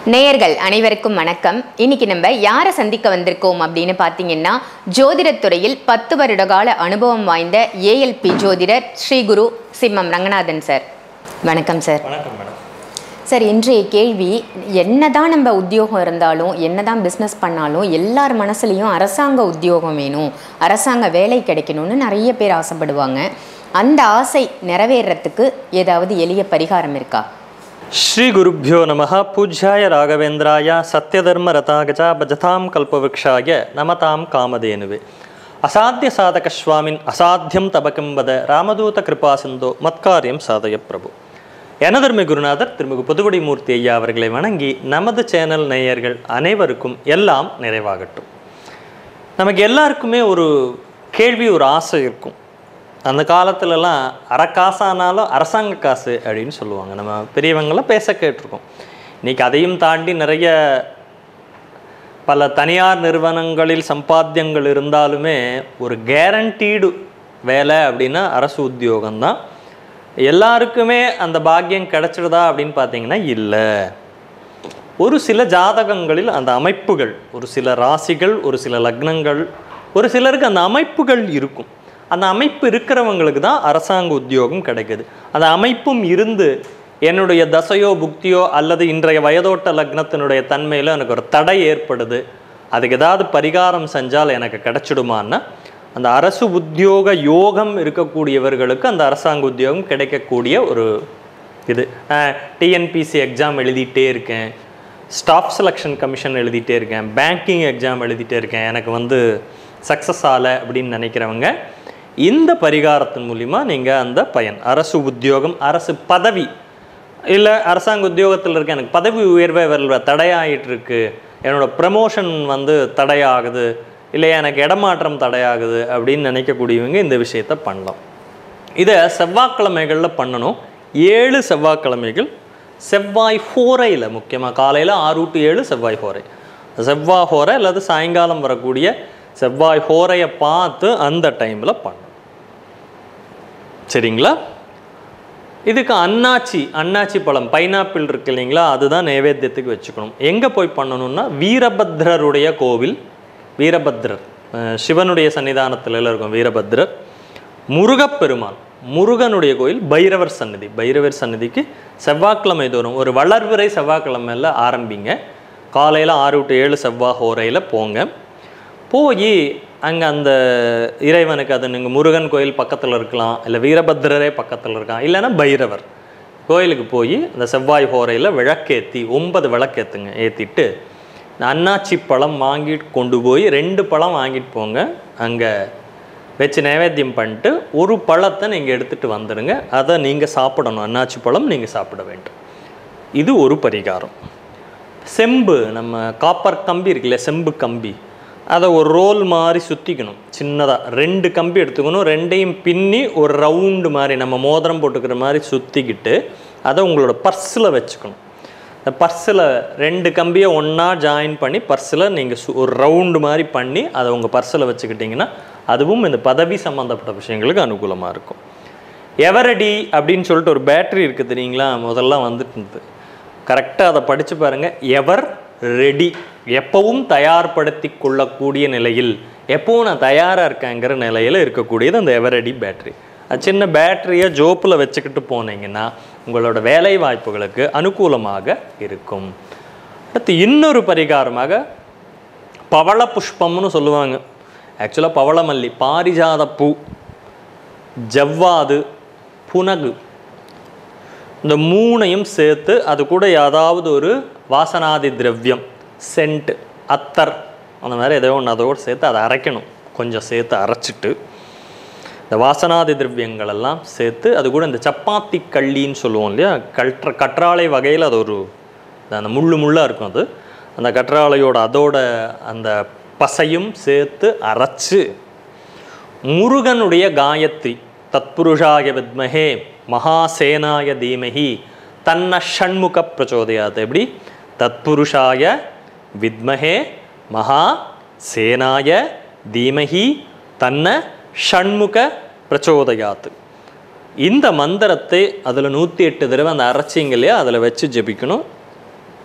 நேயர்கள் அனைவருக்கும் வணக்கம். இன்னைக்கு நம்ம யாரை சந்திக்க வந்திருக்கோம் அப்படின்னு பார்த்தீங்கன்னா, ஜோதிடத்துறையில் 10 வருட கால அனுபவம் வாய்ந்த ஏஎல்பி ஜோதிடர் ஸ்ரீ குரு சிம்மம் ரங்கநாதன் சார். வணக்கம் சார். வணக்கம் மேடம். சார், இன்றைய கேள்வி, என்னதான் நம்ம உத்தியோகம் இருந்தாலும், என்னதான் பிஸ்னஸ் பண்ணாலும் எல்லார் மனசுலையும் அரசாங்க உத்தியோகம் வேணும், அரசாங்க வேலை கிடைக்கணும்னு நிறைய பேர் ஆசைப்படுவாங்க. அந்த ஆசை நிறைவேறத்துக்கு ஏதாவது எளிய பரிகாரம் இருக்கா? ஸ்ரீ குருப்யோ நமஹ. பூஜ்யாய ராகவேந்திராய சத்யதர்ம ரதாகஜா பஜதாம் கல்பவருக்ஷாய நமதாம் காமதேனுவே. அசாத்திய சாதக ஸ்வாமின் அசாத்தியம் தபகம்பத ராமதூத கிருபா சிந்தோ மத்காரியம் சாதய பிரபு. எனதர்மை குருநாதர் திருமிகு புதுவடி மூர்த்தி ஐயா அவர்களை வணங்கி நமது சேனல் நேயர்கள் அனைவருக்கும் எல்லாம் நிறைவாகட்டும். நமக்கு எல்லாருக்குமே ஒரு கேள்வி, ஒரு ஆசை இருக்கும். அந்த காலத்துலலாம் அறக்காசானாலும் அரசாங்க காசு அப்படின்னு சொல்லுவாங்க. நம்ம பெரியவங்களாம் பேச கேட்டிருக்கோம். இன்றைக்கி அதையும் தாண்டி நிறைய பல தனியார் நிறுவனங்களில் சம்பாத்தியங்கள் இருந்தாலுமே ஒரு கேரண்டீடு வேலை அப்படின்னா அரசு உத்தியோகம்தான். எல்லாருக்குமே அந்த பாக்கியம் கிடைச்சிடுதா அப்படின்னு பார்த்தீங்கன்னா இல்லை. ஒரு சில ஜாதகங்களில் அந்த அமைப்புகள், ஒரு சில ராசிகள், ஒரு சில லக்னங்கள், ஒரு சிலருக்கு அந்த அமைப்புகள் இருக்கும். அந்த அமைப்பு இருக்கிறவங்களுக்கு தான் அரசாங்க உத்தியோகம் கிடைக்குது. அந்த அமைப்பும் இருந்து என்னுடைய தசையோ புக்தியோ அல்லது இன்றைய வயதோட்ட லக்னத்தினுடைய தன்மையில் எனக்கு ஒரு தடை ஏற்படுது, அதுக்கு ஏதாவது பரிகாரம் செஞ்சால் எனக்கு கிடைச்சிடுமான்னா, அந்த அரசு உத்தியோக யோகம் இருக்கக்கூடியவர்களுக்கு அந்த அரசாங்க உத்தியோகம் கிடைக்கக்கூடிய ஒரு இது. டிஎன்பிசி எக்ஸாம் எழுதிட்டே இருக்கேன், ஸ்டாஃப் செலெக்ஷன் கமிஷன் எழுதிட்டே இருக்கேன், பேங்கிங் எக்ஸாம் எழுதிட்டே இருக்கேன், எனக்கு சக்ஸஸ் ஆகலை அப்படின்னு நினைக்கிறவங்க இந்த பரிகாரத்தின் மூலிமா நீங்கள் அந்த பயன், அரசு உத்தியோகம், அரசு பதவி, இல்லை அரசாங்க உத்தியோகத்தில் இருக்க எனக்கு பதவி உயர்வே வரல, தடையாகிட்டு இருக்கு, என்னோடய ப்ரமோஷன் தடையாகுது, இல்லை எனக்கு இடமாற்றம் தடையாகுது அப்படின்னு நினைக்கக்கூடியவங்க இந்த விஷயத்தை பண்ணலாம். இதை செவ்வாய்க்கிழமைகளில் பண்ணணும். 7 செவ்வாய்க்கிழமைகள் செவ்வாய் ஹோரையில், முக்கியமாக காலையில் 6 to 7 செவ்வாய் ஹோரை, செவ்வாய் ஹோரை அல்லது சாயங்காலம் வரக்கூடிய செவ்வாய் ஹோரையை பார்த்து அந்த டைமில் பண்ணணும். சரிங்களா? இதுக்கு அன்னாச்சி பழம், பைனாப்பிள் இருக்கு இல்லைங்களா, அதுதான் நைவேத்தியத்துக்கு வச்சுக்கணும். எங்கே போய் பண்ணணும்னா, வீரபத்ரருடைய கோவில், வீரபத்ரர் சிவனுடைய சன்னிதானத்தில் இருக்கும் வீரபத்ரர், முருகப்பெருமான், முருகனுடைய கோயில், பைரவர் சன்னதி, பைரவர் சன்னதிக்கு செவ்வாய்க்கிழமை தோறும் ஒரு வளர்விரை செவ்வாய்க்கிழமையில் ஆரம்பிங்க. காலையில் 6 to 7 செவ்வாய் ஹோரையில் போங்க. போய் அங்கே அந்த இறைவனுக்கு, அது நீங்கள் முருகன் கோயில் பக்கத்தில் இருக்கலாம், இல்லை வீரபத்ரரே பக்கத்தில் இருக்கலாம், இல்லைன்னா பைரவர் கோயிலுக்கு போய் அந்த செவ்வாய் ஹோரையில் விளக்கேற்றி 9 விளக்கேற்றுங்க. ஏற்றிட்டு அன்னாச்சி பழம் வாங்கிட்டு கொண்டு போய் 2 பழம் வாங்கிட்டு போங்க. அங்கே வச்சு நைவேத்தியம் பண்ணிட்டு ஒரு பழத்தை நீங்கள் எடுத்துகிட்டு வந்துடுங்க. அதை நீங்கள் சாப்பிடணும். அன்னாச்சி பழம் நீங்கள் சாப்பிட வேண்டும். இது ஒரு பரிகாரம். செம்பு, நம்ம காப்பர் கம்பி இருக்குல்ல, செம்பு கம்பி, அதை ஒரு ரோல் மாதிரி சுற்றிக்கணும். சின்னதாக 2 கம்பி எடுத்துக்கணும். 2ஐயும் பின்னி ஒரு ரவுண்டு மாதிரி, நம்ம மோதிரம் போட்டுக்கிற மாதிரி சுற்றிக்கிட்டு அதை உங்களோட பர்ஸில் வச்சுக்கணும். இந்த பர்ஸில் 2 கம்பியை ஒன்றா ஜாயின் பண்ணி பர்ஸில் நீங்கள் ஒரு ரவுண்டு மாதிரி பண்ணி அதை உங்கள் பர்ஸில் வச்சுக்கிட்டிங்கன்னா அதுவும் இந்த பதவி சம்மந்தப்பட்ட விஷயங்களுக்கு அனுகூலமாக இருக்கும். எவரடி அப்படின்னு சொல்லிட்டு ஒரு பேட்ரி இருக்குது தெரியுங்களா, முதல்ல வந்துட்டு கரெக்டாக அதை படித்து பாருங்கள். எவர் ரெடி, எப்பவும் தயார்படுத்தி கொள்ளக்கூடிய நிலையில், எப்பவும் நான் தயாராக இருக்கேங்கிற நிலையில் இருக்கக்கூடியது அந்த எவரடி பேட்ரி. அது சின்ன பேட்டரியை ஜோப்பில் வச்சுக்கிட்டு போனீங்கன்னா உங்களோட வேலை வாய்ப்புகளுக்கு அனுகூலமாக இருக்கும். அடுத்து இன்னொரு பரிகாரமாக பவள புஷ்பம்னு சொல்லுவாங்க. ஆக்சுவலாக பவளமல்லி, பாரிஜாத பூ, ஜவ்வாது, புனகு, இந்த 3ஐயும் சேர்த்து அது கூட ஏதாவது ஒரு வாசனாதி திரவியம், சென்ட், அத்தர், அந்த மாதிரி ஏதோ ஒன்று அதோடு சேர்த்து அதை அரைக்கணும். கொஞ்சம் சேர்த்து அரைச்சிட்டு இந்த வாசனாதி திரவியங்கள் எல்லாம் சேர்த்து அது கூட இந்த சப்பாத்தி கள்ளின்னு சொல்லுவோம் இல்லையா, கற்றாழை வகையில் அது ஒரு அந்த முள்ளாக இருக்கும். அது அந்த கற்றாழையோட அதோட அந்த பசையும் சேர்த்து அரைச்சு முருகனுடைய காயத்ரி, தத்புருஷாய வித்மஹே மகாசேனாய தீமஹி தன்ன ஷண்முக பிரச்சோதயாத். எப்படி? தத்புருஷாய வித்மஹே மகா சேனாய தீமஹி தன்ன ஷண்முக பிரச்சோதயாத். இந்த மந்திரத்தை அதில் 108 தடவை அந்த அரைச்சிங்க இல்லையா, அதில் வச்சு ஜெபிக்கணும்.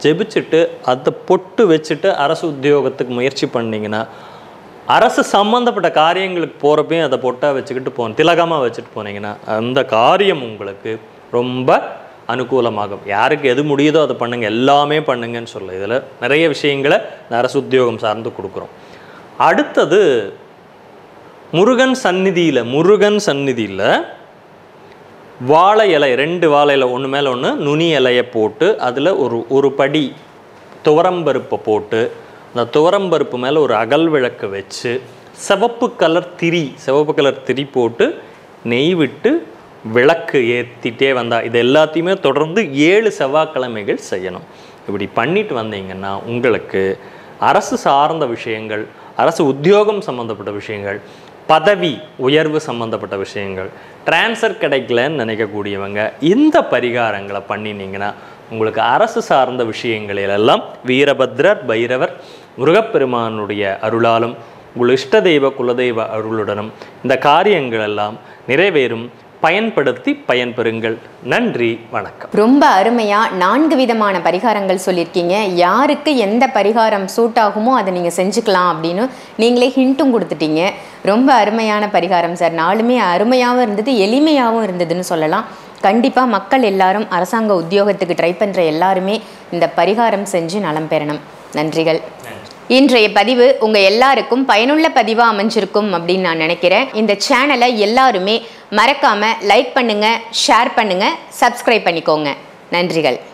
ஜெபிச்சுட்டு அதை பொட்டு வச்சுட்டு அரசு உத்தியோகத்துக்கு முயற்சி பண்ணிங்கன்னா அரசு சம்மந்தப்பட்ட காரியங்களுக்கு போகிறப்பையும் அதை பொட்டாக வச்சுக்கிட்டு திலகமாக வச்சுட்டு போனீங்கன்னா அந்த காரியம் உங்களுக்கு ரொம்ப அனுகூலமாகும். யாருக்கு எது முடியுதோ அதை பண்ணுங்கள், எல்லாமே பண்ணுங்கன்னு சொல்ல. இதில் நிறைய விஷயங்களை இந்த அரசு உத்தியோகம் சார்ந்து கொடுக்குறோம். அடுத்தது முருகன் சந்நிதியில் வாழை இலை, 2 வாழை இலை ஒன்று மேலே ஒன்று நுனி இலையை போட்டு அதில் ஒரு படி துவரம்பருப்பை போட்டு அந்த துவரம்பருப்பு மேலே ஒரு அகல் விளக்கு வச்சு சிவப்பு கலர் திரி போட்டு நெய் விட்டு விளக்கு ஏற்றிட்டே வந்தால் இது எல்லாத்தையுமே தொடர்ந்து 7 செவ்வாய்க்கிழமைகள் செய்யணும். இப்படி பண்ணிட்டு வந்தீங்கன்னா உங்களுக்கு அரசு சார்ந்த விஷயங்கள், அரசு உத்தியோகம் சம்மந்தப்பட்ட விஷயங்கள், பதவி உயர்வு சம்மந்தப்பட்ட விஷயங்கள், டிரான்ஸ்ஃபர் கிடைக்கலன்னு நினைக்கக்கூடியவங்க இந்த பரிகாரங்களை பண்ணினீங்கன்னா உங்களுக்கு அரசு சார்ந்த விஷயங்களிலெல்லாம் வீரபத்ரர், பைரவர், முருகப்பெருமானுடைய அருளாலும் உங்கள் இஷ்ட தெய்வ குலதெய்வ அருளுடனும் இந்த காரியங்கள் எல்லாம் நிறைவேறும். பயன்படுத்தி பயன்பெறுங்கள். நன்றி, வணக்கம். ரொம்ப அருமையாக 4 விதமான பரிகாரங்கள் சொல்லியிருக்கீங்க. யாருக்கு எந்த பரிகாரம் சூட் ஆகுமோ அதை நீங்கள் செஞ்சுக்கலாம் அப்படின்னு நீங்களே ஹிண்ட்டும் கொடுத்துட்டீங்க. ரொம்ப அருமையான பரிகாரம் சார். 4மே அருமையாகவும் இருந்தது, எளிமையாகவும் இருந்ததுன்னு சொல்லலாம். கண்டிப்பாக மக்கள் எல்லாரும் அரசாங்க உத்தியோகத்துக்கு ட்ரை பண்ணுற எல்லாருமே இந்த பரிகாரம் செஞ்சு நலம் பெறணும். நன்றிகள். இன்றைய பதிவு உங்கள் எல்லாருக்கும் பயனுள்ள பதிவாக அமைஞ்சிருக்கும் அப்படின்னு நான் நினைக்கிறேன். இந்த சேனலை எல்லாருமே மறக்காமல் லைக் பண்ணுங்கள், ஷேர் பண்ணுங்கள், சப்ஸ்கிரைப் பண்ணிக்கோங்க. நன்றிகள்.